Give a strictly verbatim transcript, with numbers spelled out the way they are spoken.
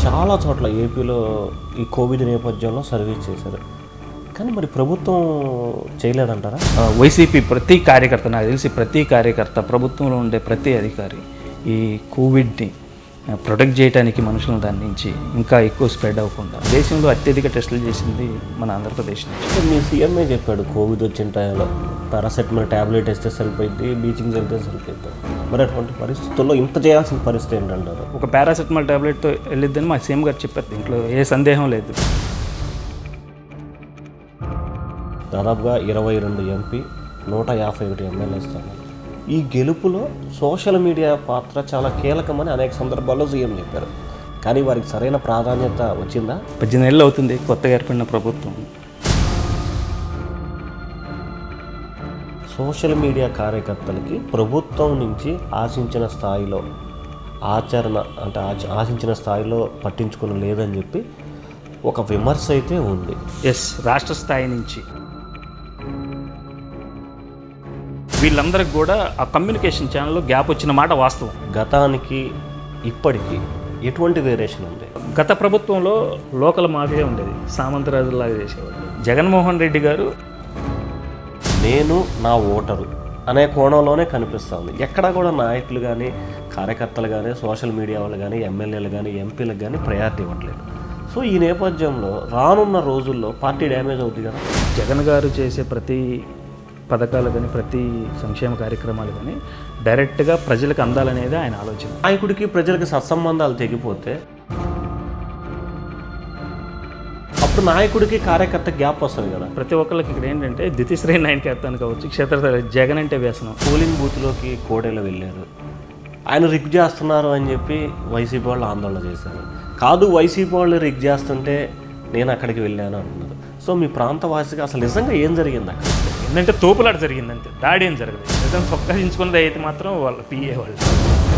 చాలా చోట్ల ఏపీలో ఈ కోవిడ్ నేపథ్యంలో సర్వీస్ చేశారు. కానీ మరి ప్రభుత్వం చేయలేదంటారా? వైసీపీ ప్రతి కార్యకర్త, నాకు తెలిసి ప్రతి కార్యకర్త, ప్రభుత్వంలో ఉండే ప్రతి అధికారి ఈ కోవిడ్ని ప్రొటెక్ట్ చేయడానికి మనుషులను దాని నుంచి ఇంకా ఎక్కువ స్ప్రెడ్ అవ్వకుండా దేశంలో అత్యధిక టెస్టులు చేసింది మన ఆంధ్రప్రదేశ్ నుంచి. మీ సీఎంఏ చెప్పాడు కోవిడ్ వచ్చిన టైంలో పారాసెటమాల్ ట్యాబ్లెట్ వేస్తే సరిపోయింది, బీచింగ్ చల్లితే సరిపోయింది. మరి అటువంటి పరిస్థితుల్లో ఇంత చేయాల్సిన పరిస్థితి ఏంటంటారు? ఒక పారాసెటమాల్ ట్యాబ్లెట్తో వెళ్ళిద్దని మా సీఎం గారు చెప్పారు, దీంట్లో ఏ సందేహం లేదు. దాదాపుగా ఇరవై రెండు ఎంపీ, నూట యాభై ఒకటి ఎమ్మెల్యే స్థానాలు. ఈ గెలుపులో సోషల్ మీడియా పాత్ర చాలా కీలకమని అనేక సందర్భాల్లో సీఎం చెప్పారు. కానీ వారికి సరైన ప్రాధాన్యత వచ్చిందా? పద్దెనిమిది ఏళ్ళు అవుతుంది కొత్తగా ఏర్పడిన ప్రభుత్వం. సోషల్ మీడియా కార్యకర్తలకి ప్రభుత్వం నుంచి ఆశించిన స్థాయిలో ఆచరణ అంటే ఆశించిన స్థాయిలో పట్టించుకుని లేదని చెప్పి ఒక విమర్శ అయితే ఉంది. ఎస్, రాష్ట్ర స్థాయి నుంచి వీళ్ళందరికీ కూడా ఆ కమ్యూనికేషన్ ఛానల్లో గ్యాప్ వచ్చిన మాట వాస్తవం. గతానికి ఇప్పటికీ ఎటువంటి వేరియేషన్ ఉంది? గత ప్రభుత్వంలో లోకల్ మాఫియా ఉండేది, సామంతరాజులాగా చేసేవాళ్ళు. జగన్మోహన్ రెడ్డి గారు నేను నా ఓటరు అనే కోణంలోనే కనిపిస్తుంది. ఎక్కడా కూడా నాయకులు కానీ, కార్యకర్తలు కానీ, సోషల్ మీడియా వాళ్ళు కానీ, ఎమ్మెల్యేలు కానీ, ఎంపీలకు కానీ ప్రయారిటీ ఇవ్వట్లేదు. సో ఈ నేపథ్యంలో రానున్న రోజుల్లో పార్టీ డ్యామేజ్ అవుతుంది కదా. జగన్ గారు చేసే ప్రతి పథకాలు కానీ, ప్రతి సంక్షేమ కార్యక్రమాలు కానీ డైరెక్ట్గా ప్రజలకు అందాలనేది ఆయన ఆలోచన. నాయకుడికి ప్రజలకు సత్సంబంధాలు తెగిపోతే అప్పుడు నాయకుడికి కార్యకర్త గ్యాప్ వస్తుంది కదా. ప్రతి ఒక్కరికి ఇక్కడ ఏంటంటే ద్వితీయశ్రేణి నాయకత్వాన్ని కావచ్చు, క్షేత్రస్థాయి జగన్ అంటే వ్యసనం. పోలింగ్ బూత్లోకి కోడేలు వెళ్ళారు, ఆయన రిగ్ చేస్తున్నారు అని చెప్పి వైసీపీ వాళ్ళు ఆందోళన చేశారు. కాదు, వైసీపీ వాళ్ళు రిగ్ చేస్తుంటే నేను అక్కడికి వెళ్ళాను అంటున్నారు. సో మీ ప్రాంతవాసిగా అసలు నిజంగా ఏం జరిగింది అక్కడ? ఏంటంటే తోపులాట జరిగిందంతే, దాడి ఏం జరగలేదు. నిజంగా చొక్కా దించుకున్నది అయితే మాత్రం వాళ్ళ పిఏ వాళ్ళు.